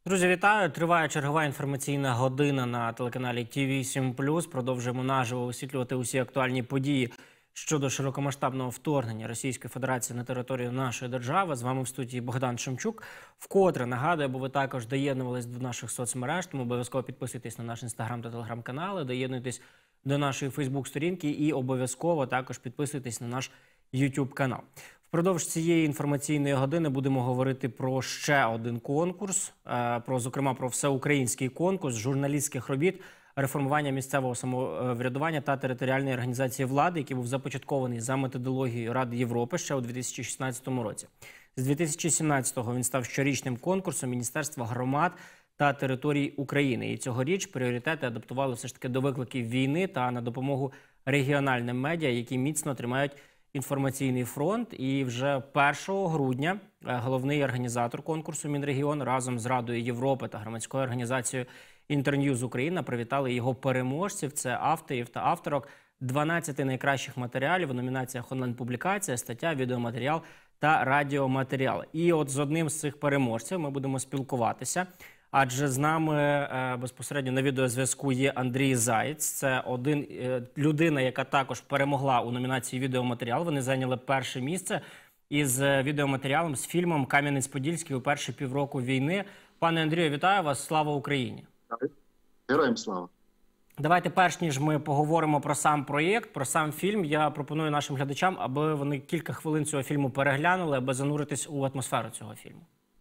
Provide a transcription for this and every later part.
Друзі, вітаю! Триває чергова інформаційна година на телеканалі ТВ7+. Продовжуємо наживо висвітлювати усі актуальні події щодо широкомасштабного вторгнення Російської Федерації на територію нашої держави. З вами в студії Богдан Шемчук. Вкотре нагадую, бо ви також доєднувались до наших соцмереж, тому обов'язково підписуйтесь на наш інстаграм та телеграм-канали, доєднуйтесь до нашої фейсбук-сторінки і обов'язково також підписуйтесь на наш YouTube канал. Впродовж цієї інформаційної години будемо говорити про ще один конкурс, зокрема про всеукраїнський конкурс журналістських робіт реформування місцевого самоврядування та територіальної організації влади, який був започаткований за методологією Ради Європи ще у 2016 році. З 2017-го він став щорічним конкурсом Міністерства громад та територій України. І цьогоріч пріоритети адаптували все ж таки до викликів війни та на допомогу регіональним медіа, які міцно тримають інформаційний фронт. І вже 1 грудня головний організатор конкурсу Мінрегіон разом з Радою Європи та громадською організацією «Інтерньюз Україна» привітали його переможців. Це авторів та авторок 12 найкращих матеріалів у номінаціях онлайн-публікація, стаття, відеоматеріал та радіоматеріал. І от з одним з цих переможців ми будемо спілкуватися. Адже з нами безпосередньо на відеозв'язку є Андрій Заєць. Це людина, яка також перемогла у номінації «Відеоматеріал». Вони зайняли перше місце із відеоматеріалом, з фільмом «Кам'янець-Подільський» у перші півроку війни. Пане Андрію, вітаю вас. Слава Україні! Героям слава! Давайте, перш ніж ми поговоримо про сам проєкт, про сам фільм, я пропоную нашим глядачам, аби вони кілька хвилин цього фільму переглянули, аби зануритись у атмосферу цього фільму.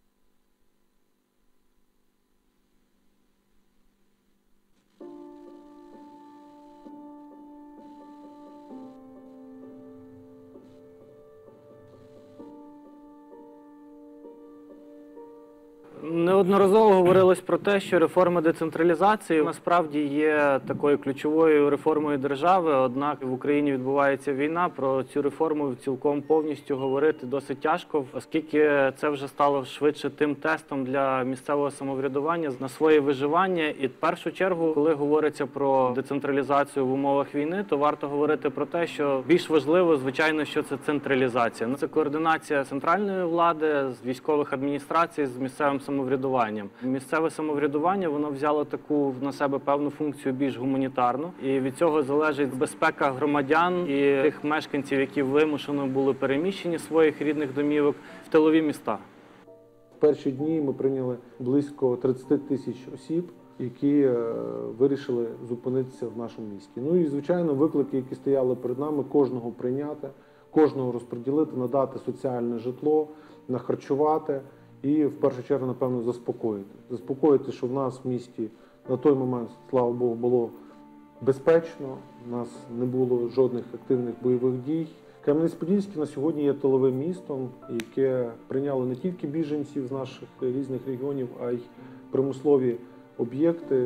Неодноразово говорилось про те, що реформа децентралізації насправді є такою ключовою реформою держави, однак в Україні відбувається війна, про цю реформу цілком повністю говорити досить тяжко, оскільки це вже стало швидше тим тестом для місцевого самоврядування на своє виживання. І в першу чергу, коли говориться про децентралізацію в умовах війни, то варто говорити про те, що більш важливо, звичайно, що це централізація. Це координація центральної влади, з військових адміністрацій, з місцевим самоврядуванням. Місцеве самоврядування, воно взяло таку на себе певну функцію більш гуманітарну. І від цього залежить безпека громадян і тих мешканців, які вимушено були переміщені з своїх рідних домівок в тилові міста. В перші дні ми прийняли близько 30 тисяч осіб, які вирішили зупинитися в нашому місті. Ну і, звичайно, виклики, які стояли перед нами, кожного прийняти, кожного розподілити, надати соціальне житло, нахарчувати. І, в першу чергу, напевно, заспокоїти. Заспокоїти, що в нас в місті на той момент, слава Богу, було безпечно, у нас не було жодних активних бойових дій. Кам'янець-Подільський на сьогодні є тиловим містом, яке прийняло не тільки біженців з наших різних регіонів, а й промислові об'єкти,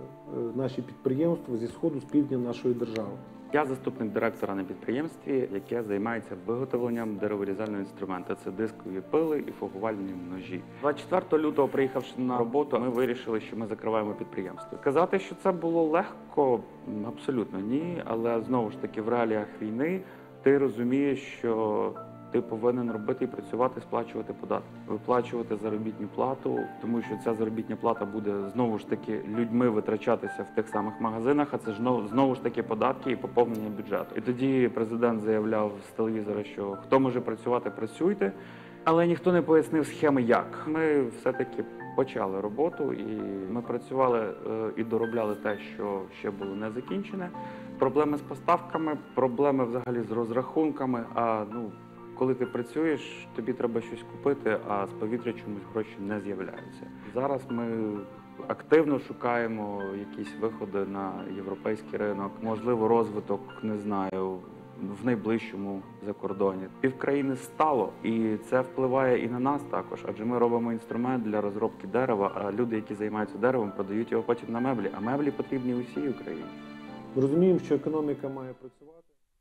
наші підприємства зі сходу, з півдня нашої держави. Я заступник директора на підприємстві, яке займається виготовленням дереворізального інструменту. Це дискові пили і фугувальні ножі. 24 лютого, приїхавши на роботу, ми вирішили, що ми закриваємо підприємство. Казати, що це було легко, абсолютно ні. Але знову ж таки, в реаліях війни ти розумієш, що ти повинен робити і працювати, сплачувати податки, виплачувати заробітну плату, тому що ця заробітна плата буде знову ж таки людьми витрачатися в тих самих магазинах, а це ж знову ж таки податки і поповнення бюджету. І тоді президент заявляв з телевізора, що хто може працювати, працюйте, але ніхто не пояснив схеми як. Ми все-таки почали роботу і ми працювали і доробляли те, що ще було не закінчене. Проблеми з поставками, проблеми взагалі з розрахунками, коли ти працюєш, тобі треба щось купити, а з повітря чомусь гроші не з'являються. Зараз ми активно шукаємо якісь виходи на європейський ринок, можливо, розвиток, не знаю, в найближчому закордоні. Півкраїни стало, і це впливає і на нас також, адже ми робимо інструмент для розробки дерева, а люди, які займаються деревом, продають його потім на меблі, а меблі потрібні усій Україні. Ми розуміємо, що економіка має працювати.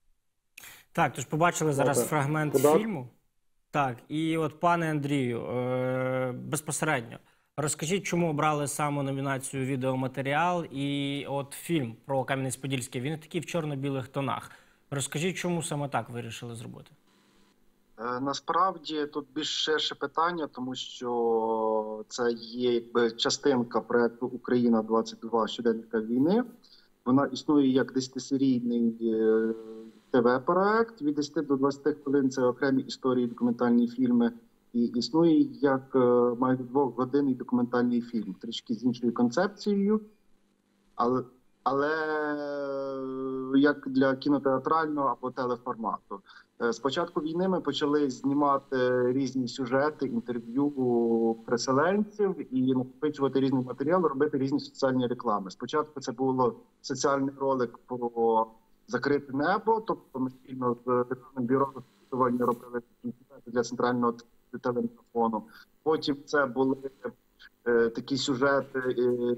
Так, тож побачили зараз фрагмент фільму. Так, і от, пане Андрію, безпосередньо, розкажіть, чому обрали саме номінацію «Відеоматеріал» і от фільм про Кам'янець-Подільський, він такий в чорно-білих тонах. Розкажіть, чому саме так вирішили зробити? Насправді тут більш ширше питання, тому що це є якби частинка проекту Україна 22 щоденника війни. Вона існує як 10-серійний ТВ-проект від 10 до 20 хвилин. Це окремі історії, документальні фільми. І існує як майже 2-годинний документальний фільм, трішки з іншою концепцією, але як для кінотеатрального або телеформату. З початку війни ми почали знімати різні сюжети, інтерв'ю переселенців і накопичувати різний матеріал, робити різні соціальні реклами. Спочатку це було соціальний ролик про закрите небо, тобто ми спільно з Державним бюро розслідування робили сюжети для центрального телемарафону. Потім це були такі сюжети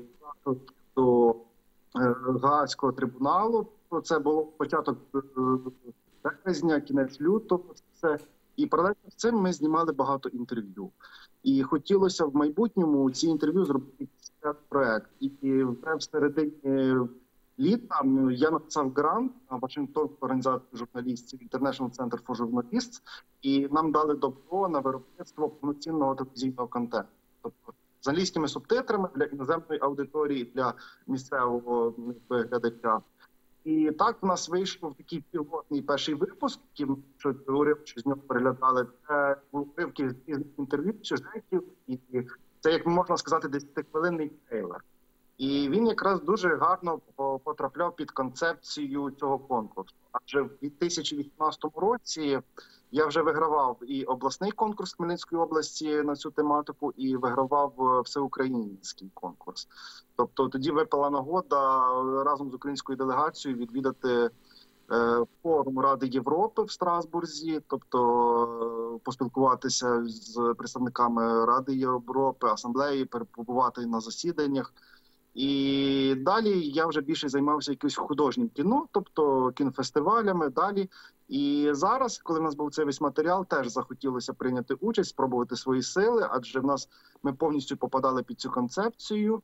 до Гаазького трибуналу. Це було початок березня, кінець лютого. І паралельно з цим ми знімали багато інтерв'ю. І хотілося в майбутньому ці інтерв'ю зробити проект. І вже в середині літа я написав грант на Вашингтонську організацію журналістів International Center for Journalists, і нам дали добро на виробництво повноцінного телевізійного контенту. Тобто з англійськими субтитрами для іноземної аудиторії, для місцевого глядача. І так в нас вийшов такий пілотний перший випуск, який ми уривки з нього переглядали. Це уривки з інтерв'ю, сюжетів, і це, як можна сказати, 10-хвилинний трейлер. І він якраз дуже гарно потрапляв під концепцію цього конкурсу. Адже в 2018 році я вже вигравав і обласний конкурс Хмельницької області на цю тематику, і вигравав всеукраїнський конкурс. Тобто тоді випала нагода разом з українською делегацією відвідати форум Ради Європи в Страсбурзі, тобто поспілкуватися з представниками Ради Європи, асамблеї, побувати на засіданнях. І далі я вже більше займався якимось художнім кіно, тобто кінофестивалями далі. І зараз, коли в нас був цей весь матеріал, теж захотілося прийняти участь, спробувати свої сили, адже ми повністю попадали під цю концепцію.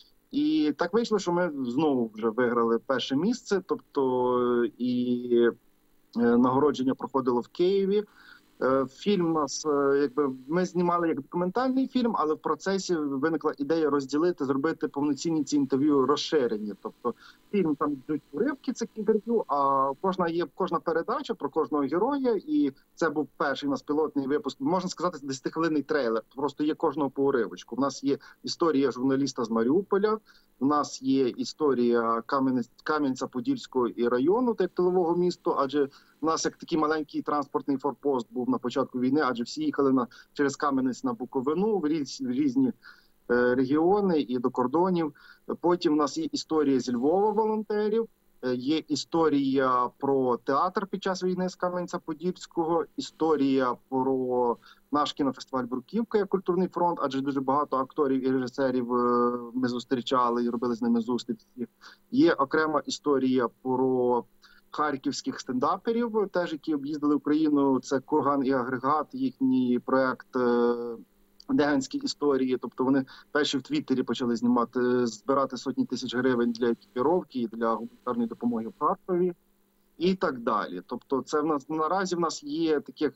І так вийшло, що ми знову вже виграли перше місце, тобто і нагородження проходило в Києві. Фільм у нас, ми знімали як документальний фільм, але в процесі виникла ідея розділити, зробити повноцінні ці інтерв'ю розширені. Тобто фільм там йдуть уривки цих інтерв'ю, а кожна передача про кожного героя, і це був перший у нас пілотний випуск, можна сказати, 10-хвилинний трейлер, просто є кожного по уривочку. У нас є історія журналіста з Маріуполя, у нас є історія Кам'янця-Подільського і району, як тилового міста, адже у нас як такий маленький транспортний форпост був на початку війни, адже всі їхали через Кам'янець на Буковину в різні регіони і до кордонів. Потім у нас є історія зі Львова волонтерів, є історія про театр під час війни з Кам'янця-Подільського, історія про наш кінофестиваль «Бруківка» як культурний фронт, адже дуже багато акторів і режисерів ми зустрічали і робили з ними зустрічі. Є окрема історія про харківських стендаперів, теж які об'їздили Україну. Це «Курган і агрегат», їхній проект «Деганські історії». Тобто вони перші в Твіттері почали збирати сотні тисяч гривень для екіпіровки і для гуманітарної допомоги в Харкові. І так далі. Тобто це наразі в нас є таких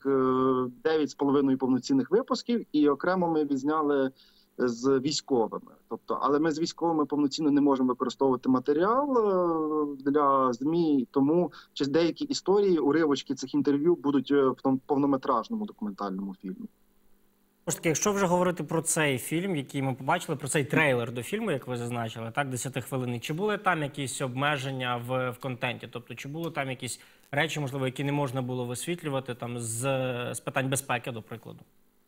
9,5 повноцінних випусків, і окремо ми відзняли з військовими. Тобто, але ми з військовими повноцінно не можемо використовувати матеріал для ЗМІ, тому деякі історії, уривочки цих інтерв'ю будуть в тому повнометражному документальному фільмі. Таки, якщо вже говорити про цей фільм, який ми побачили, про цей трейлер до фільму, як ви зазначили, так, 10-хвилинний, чи були там якісь обмеження в контенті? Тобто, чи були там якісь речі, можливо, які не можна було висвітлювати там з питань безпеки, до прикладу?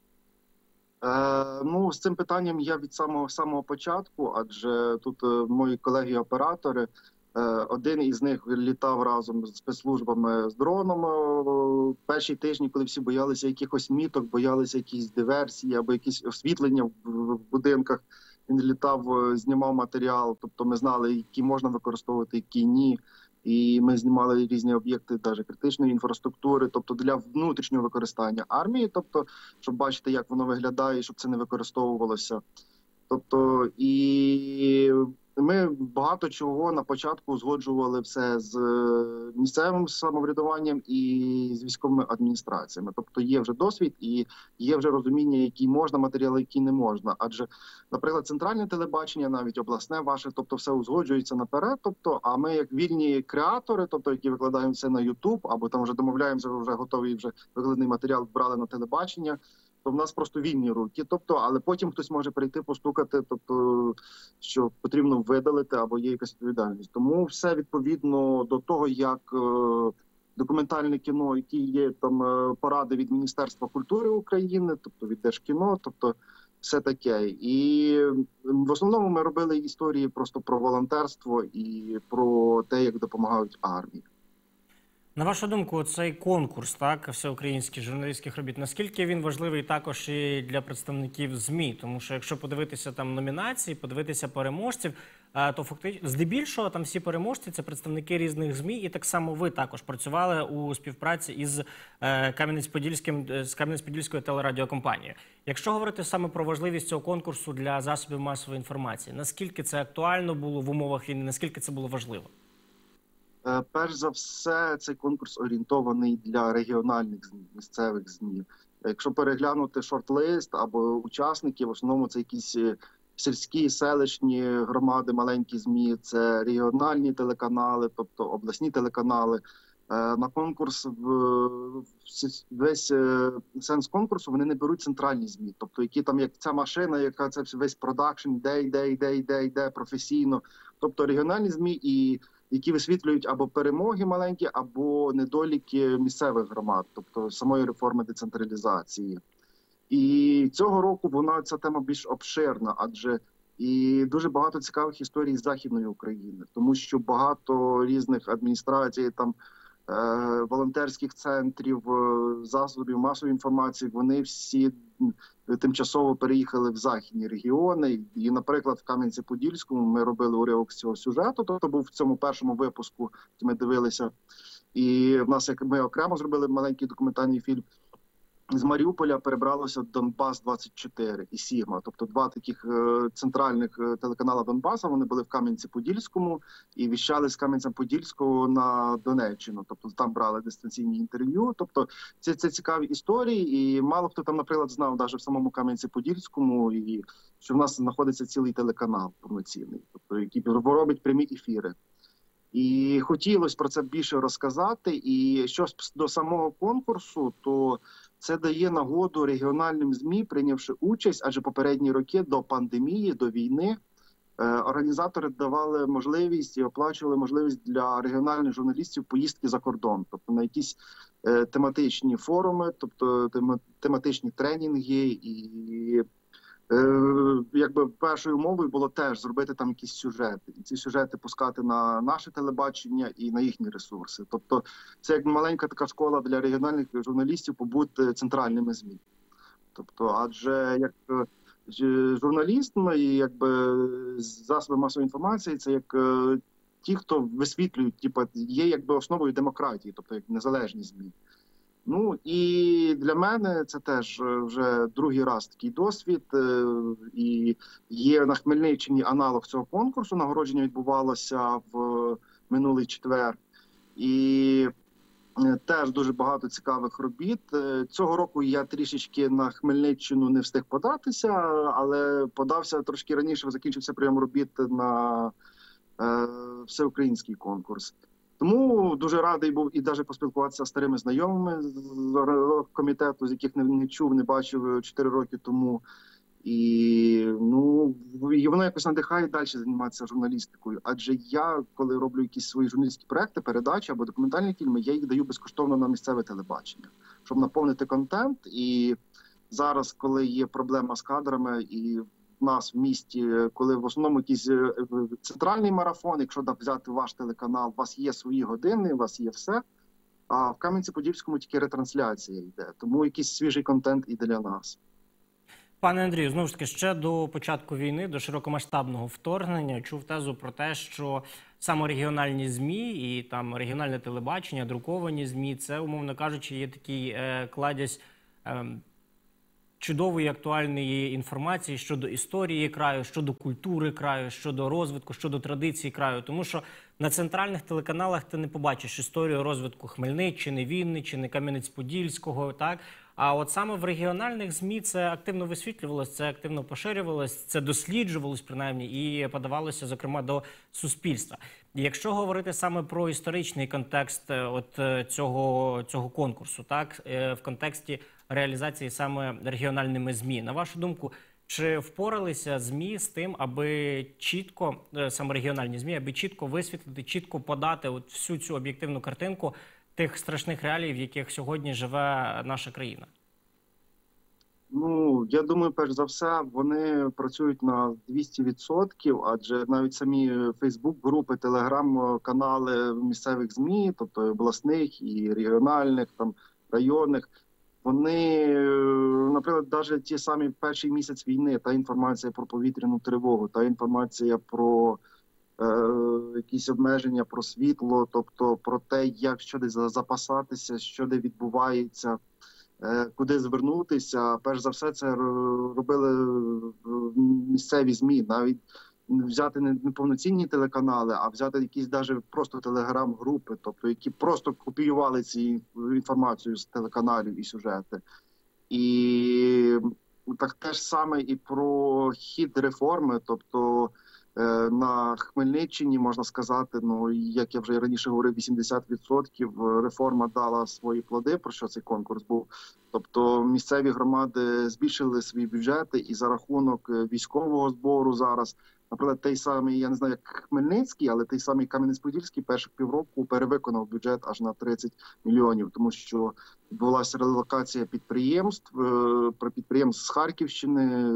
З цим питанням я від самого початку, адже тут мої колеги-оператори, один із них літав разом з спецслужбами з дроном. Перші тижні, коли всі боялися якихось міток, боялися якісь диверсії або якісь освітлення в будинках, він літав, знімав матеріал, тобто ми знали, які можна використовувати, які ні. І ми знімали різні об'єкти навіть критичної інфраструктури, тобто для внутрішнього використання армії, тобто, щоб бачити, як воно виглядає, щоб це не використовувалося. Тобто, і ми багато чого на початку узгоджували все з місцевим самоврядуванням і з військовими адміністраціями. Тобто є вже досвід і є вже розуміння, які можна матеріали, які не можна. Адже, наприклад, центральне телебачення, навіть обласне ваше, тобто все узгоджується наперед. Тобто, а ми як вільні креатори, тобто які викладаємо все на YouTube, або там вже домовляємося, вже готовий вже викладений матеріал брали на телебачення. То в нас просто вільні руки, тобто, але потім хтось може прийти постукати, тобто, що потрібно видалити або є якась відповідальність. Тому все відповідно до того, як документальне кіно, які є там поради від Міністерства культури України, тобто від Держкіно, тобто все таке. І в основному ми робили історії просто про волонтерство і про те, як допомагають армії. На вашу думку, цей конкурс, так, всеукраїнських журналістських робіт, наскільки він важливий також і для представників ЗМІ? Тому що якщо подивитися там номінації, подивитися переможців, то фактично здебільшого там всі переможці – це представники різних ЗМІ, і так само ви також працювали у співпраці із Кам'янець-Подільською телерадіокомпанією. Якщо говорити саме про важливість цього конкурсу для засобів масової інформації, наскільки це актуально було в умовах війни, наскільки це було важливо? Перш за все, цей конкурс орієнтований для регіональних ЗМІ, місцевих ЗМІ. Якщо переглянути шорт-лист або учасників, в основному це якісь сільські, селищні громади, маленькі ЗМІ, це регіональні телеканали, тобто обласні телеканали. На конкурс, весь сенс конкурсу, вони не беруть центральні ЗМІ, тобто які там, як ця машина, яка це весь продакшн, йде професійно. Тобто регіональні ЗМІ, і які висвітлюють або перемоги маленькі, або недоліки місцевих громад, тобто самої реформи децентралізації. І цього року ця тема більш обширна, адже і дуже багато цікавих історій з Західної України, тому що багато різних адміністрацій, там волонтерських центрів, засобів масової інформації, вони всі тимчасово переїхали в західні регіони. І, наприклад, в Кам'янці-Подільському ми робили уривок з цього сюжету, тобто був в цьому першому випуску, який ми дивилися. І в нас, як ми окремо зробили маленький документальний фільм, з Маріуполя перебралося Донбас-24 і Сігма. Тобто два таких центральних телеканала Донбаса, вони були в Кам'янці-Подільському і віщали з Кам'янця-Подільського на Донеччину. Тобто там брали дистанційні інтерв'ю. Тобто це цікаві історії, і мало хто там, наприклад, знав навіть в самому Кам'янці-Подільському, і що в нас знаходиться цілий телеканал повноцінний, тобто який робить прямі ефіри. І хотілося про це більше розказати. І що до самого конкурсу, то це дає нагоду регіональним ЗМІ, прийнявши участь, адже попередні роки до пандемії, до війни, організатори давали можливість і оплачували можливість для регіональних журналістів поїздки за кордон, тобто на якісь тематичні форуми, тобто тематичні тренінги. І якби першою умовою було теж зробити там якісь сюжети, і ці сюжети пускати на наше телебачення і на їхні ресурси. Тобто це як маленька така школа для регіональних журналістів побути центральними ЗМІ. Тобто, адже як журналіст, і якби засоби масової інформації, це як ті, хто висвітлюють, типу, є якби основою демократії, тобто як незалежні ЗМІ. Ну і для мене це теж вже другий раз такий досвід. І є на Хмельниччині аналог цього конкурсу. Нагородження відбувалося в минулий четвер. І теж дуже багато цікавих робіт. Цього року я трішечки на Хмельниччину не встиг податися, але подався трошки раніше, закінчився прийом робіт на всеукраїнський конкурс. Тому дуже радий був і навіть поспілкуватися з старими знайомими з комітету, з яких не чув, не бачив 4 роки тому. І воно якось надихає далі займатися журналістикою. Адже я, коли роблю якісь свої журналістські проекти, передачі або документальні фільми, я їх даю безкоштовно на місцеве телебачення, щоб наповнити контент. І зараз, коли є проблема з кадрами, і в нас в місті, коли в основному якийсь центральний марафон, якщо взяти ваш телеканал, у вас є свої години, у вас є все, а в Кам'янці-Подільському тільки ретрансляція йде. Тому якийсь свіжий контент і для нас. Пане Андрію, знову ж таки, ще до початку війни, до широкомасштабного вторгнення чув тезу про те, що саме регіональні ЗМІ і там регіональне телебачення, друковані ЗМІ, це, умовно кажучи, є такий кладязь чудової актуальної інформації щодо історії краю, щодо культури краю, щодо розвитку, щодо традицій краю. Тому що на центральних телеканалах ти не побачиш історію розвитку Хмельниччини, Вінниччини, Кам'янець-Подільського, так? А от саме в регіональних ЗМІ це активно висвітлювалося, це активно поширювалося, це досліджувалось принаймні і подавалося, зокрема, до суспільства. І якщо говорити саме про історичний контекст цього конкурсу, так, в контексті реалізації саме регіональними ЗМІ, на вашу думку, чи впоралися ЗМІ з тим, аби чітко, саме регіональні ЗМІ, аби чітко висвітлити, чітко подати от всю цю об'єктивну картинку тих страшних реалій, в яких сьогодні живе наша країна? Ну, я думаю, перш за все, вони працюють на 200%, адже навіть самі Фейсбук-групи, телеграм-канали місцевих ЗМІ, тобто обласних і регіональних, там, районних, вони, наприклад, навіть ті самі перший місяць війни, та інформація про повітряну тривогу, та інформація про якісь обмеження, про світло, тобто про те, як що де запасатися, що де відбувається, куди звернутися. Перш за все, це робили місцеві ЗМІ. Навіть взяти не повноцінні телеканали, а взяти якісь навіть просто телеграм-групи, тобто які просто копіювали цю інформацію з телеканалів і сюжети. І так теж саме і про хід реформи, тобто на Хмельниччині, можна сказати, ну, як я вже раніше говорив, 80% реформа дала свої плоди, про що цей конкурс був. Тобто місцеві громади збільшили свої бюджети і за рахунок військового збору зараз, наприклад, той самий, я не знаю, як Хмельницький, але той самий Кам'янець-Подільський перших півроку перевиконав бюджет аж на 30 мільйонів, тому що відбулася релокація підприємств, з Харківщини,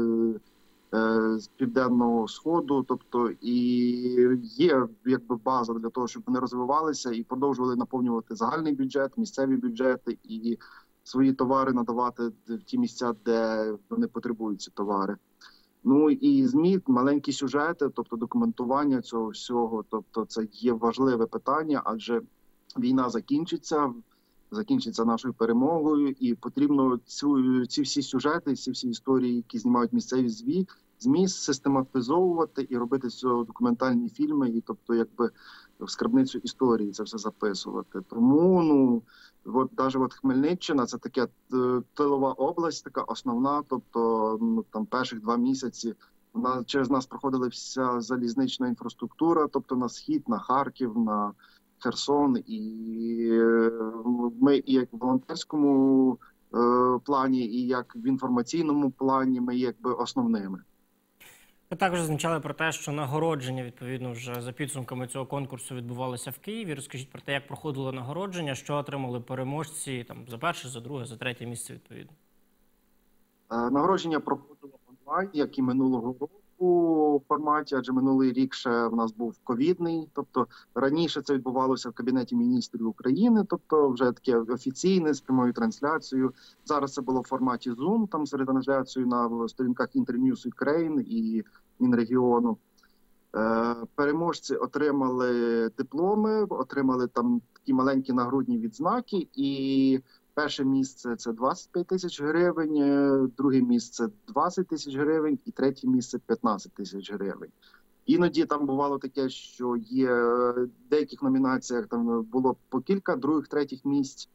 з Південного Сходу, тобто і є якби база для того, щоб вони розвивалися і продовжували наповнювати загальний бюджет, місцеві бюджети і свої товари надавати в ті місця, де вони потребують ці товари. Ну і ЗМІ, маленькі сюжети, тобто документування цього всього, тобто це є важливе питання, адже війна закінчиться нашою перемогою, і потрібно ці всі сюжети, ці всі історії, які знімають місцеві ЗМІ, систематизовувати і робити з цього документальні фільми, і тобто якби в скарбницю історії це все записувати. Тому, ну, навіть Хмельниччина – це така тилова область, така основна, тобто ну, там перших 2 місяці через нас проходила вся залізнична інфраструктура, тобто на схід, на Харків, на Херсон, і ми і як в волонтерському плані, і як в інформаційному плані ми якби основними. Ви також зазначали про те, що нагородження, відповідно, вже за підсумками цього конкурсу відбувалося в Києві. Розкажіть про те, як проходило нагородження, що отримали переможці там за перше, за друге, за третє місце, відповідно. Нагородження проходило онлайн, як і минулого року у форматі, адже минулий рік ще в нас був ковідний, тобто раніше це відбувалося в Кабінеті міністрів України, тобто вже таке офіційне, з прямою трансляцією. Зараз це було в форматі Zoom, там з ретрансляцією на сторінках Internews Ukraine і Мінрегіону. Переможці отримали дипломи, отримали там такі маленькі нагрудні відзнаки, і перше місце – це 25 тисяч гривень, друге місце – 20 тисяч гривень і третє місце – 15 тисяч гривень. Іноді там бувало таке, що є в деяких номінаціях там було по кілька других, третіх місць.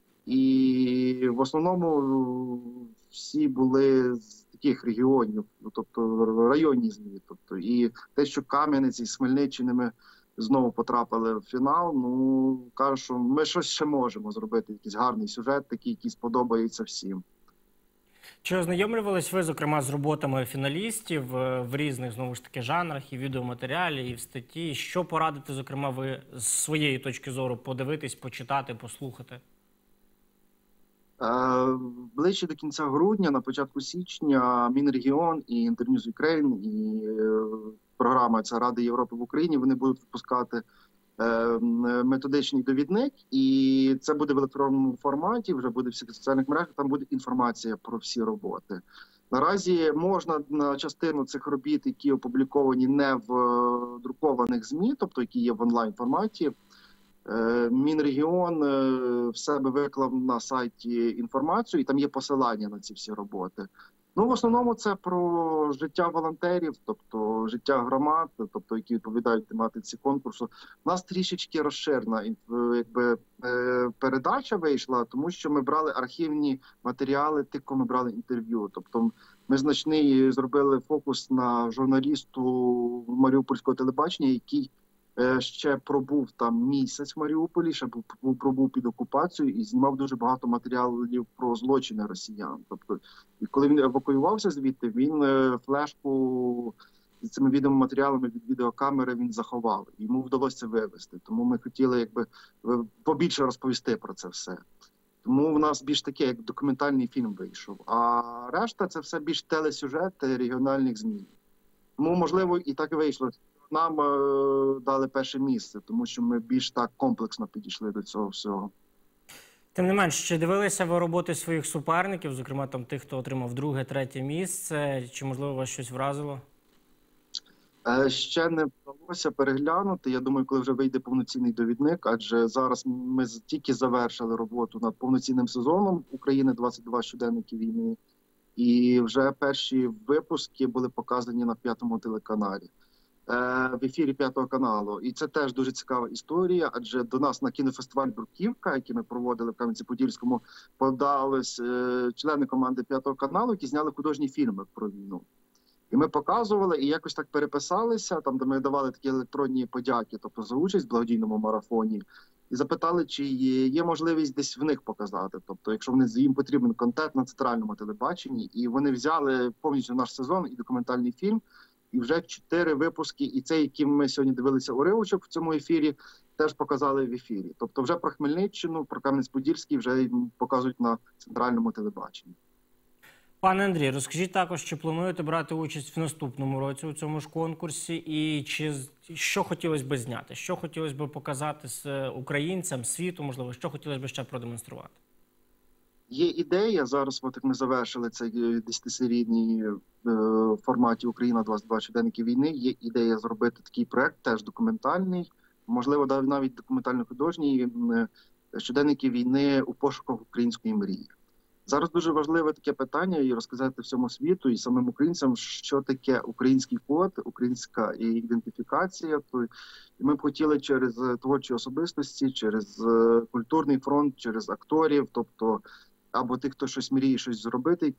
І в основному всі були з таких регіонів, тобто районні ЗМІ. Тобто, і те, що Кам'янець із Хмельниччини знову потрапили в фінал, ну, кажу, що ми щось ще можемо зробити, якийсь гарний сюжет, такий, який сподобається всім. Чи ознайомлювались ви, зокрема, з роботами фіналістів в різних, знову ж таки, жанрах, і відеоматеріалі, і в статті? Що порадите, зокрема, ви з своєї точки зору подивитись, почитати, послухати? Ближче до кінця грудня, на початку січня, Мінрегіон і Internews Ukraine, і програма «Це Ради Європи в Україні», вони будуть випускати методичний довідник, і це буде в електронному форматі, вже буде в всіх соціальних мережах, там буде інформація про всі роботи. Наразі можна на частину цих робіт, які опубліковані не в друкованих ЗМІ, тобто які є в онлайн-форматі, Мінрегіон в себе виклав на сайті інформацію, і там є посилання на ці всі роботи. Ну, в основному це про життя волонтерів, тобто життя громад, тобто які відповідають тематиці конкурсу. У нас трішечки розширена передача вийшла, тому що ми брали архівні матеріали, тих, кому ми брали інтерв'ю. Тобто ми значний зробили фокус на журналісту Маріупольського телебачення, який ще пробув там місяць в Маріуполі, ще пробув під окупацією і знімав дуже багато матеріалів про злочини росіян. Тобто, і коли він евакуювався звідти, він флешку з цими відеоматеріалами від відеокамери він заховав. Йому вдалося це вивезти. Тому ми хотіли побільше розповісти про це все. Тому в нас більш таке, як документальний фільм вийшов. А решта це все більш телесюжети регіональних ЗМІ. Тому, можливо, і так і вийшло. Нам дали перше місце, тому що ми більш так комплексно підійшли до цього всього. Тим не менш, чи дивилися ви роботи своїх суперників, зокрема там тих, хто отримав друге, третє місце? Чи, можливо, вас щось вразило? Ще не вдалося переглянути. Я думаю, коли вже вийде повноцінний довідник, адже зараз ми тільки завершили роботу над повноцінним сезоном України 22 щоденники війни. І вже перші випуски були показані на 5-му телеканалі. В ефірі 5-го каналу. І це теж дуже цікава історія, адже до нас на кінофестиваль «Бруківка», який ми проводили в Кам'янці-Подільському, подались члени команди 5-го каналу, які зняли художні фільми про війну. І ми показували, і якось так переписалися, там, де ми давали такі електронні подяки, тобто за участь в благодійному марафоні, і запитали, чи є можливість десь в них показати. Тобто, якщо їм потрібен контент на центральному телебаченні, і вони взяли повністю наш сезон і документальний фільм, і вже 4 випуски, і цей, яким ми сьогодні дивилися уривочок в цьому ефірі, теж показали в ефірі. Тобто вже про Хмельниччину, про Кам'янець-Подільський вже показують на центральному телебаченні. Пане Андрій, розкажіть також, чи плануєте брати участь в наступному році у цьому ж конкурсі, і що хотілося б зняти, що хотілося б показати з українцям, світу, можливо, що хотілося б ще продемонструвати? Є ідея, зараз як ми завершили цей 10-серійний форматі «Україна 22 щоденники війни», є ідея зробити такий проект, теж документальний, можливо, навіть документально-художній, щоденники війни у пошуках української мрії. Зараз дуже важливе таке питання і розказати всьому світу і самим українцям, що таке український код, українська ідентифікація. І ми б хотіли через творчі особистості, через культурний фронт, через акторів, тобто або тих, хто щось мріє, щось зробити,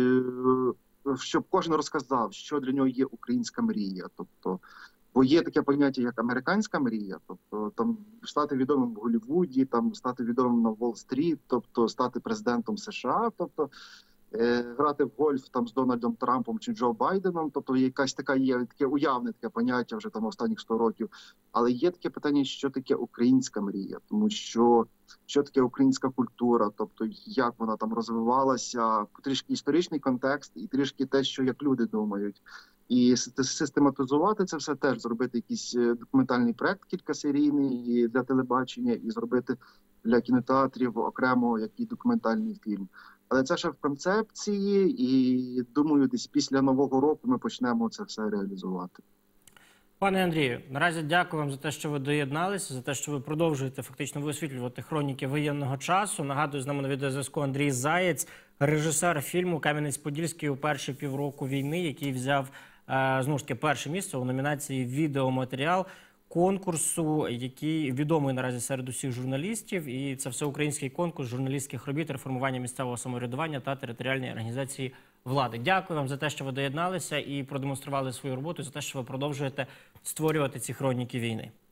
щоб кожен розказав, що для нього є українська мрія. Тобто, бо є таке поняття, як американська мрія, тобто там стати відомим в Голлівуді, там стати відомим на Уолл-стріт, тобто стати президентом США, тобто грати в гольф там з Дональдом Трампом чи Джо Байденом, тобто якась така є таке уявне таке поняття вже там останніх 100 років. Але є таке питання, що таке українська мрія, тому що таке українська культура, тобто як вона там розвивалася, трішки історичний контекст і трішки те, що як люди думають. І систематизувати це все теж, зробити якийсь документальний проект кількасерійний для телебачення і зробити для кінотеатрів окремо який документальний фільм. Але це ще в концепції і, думаю, десь після Нового року ми почнемо це все реалізувати. Пане Андрію, наразі дякую вам за те, що ви доєдналися, за те, що ви продовжуєте фактично висвітлювати хроніки воєнного часу. Нагадую, з нами на відеозв'язку Андрій Заєць, режисер фільму «Кам'янець-Подільський у перші півроку війни», який взяв, знову ж таки, перше місце у номінації «Відеоматеріал» конкурсу, який відомий наразі серед усіх журналістів. І це всеукраїнський конкурс журналістських робіт, реформування місцевого самоврядування та територіальної організації влади. Дякую вам за те, що ви доєдналися і продемонстрували свою роботу, за те, що ви продовжуєте створювати ці хроніки війни.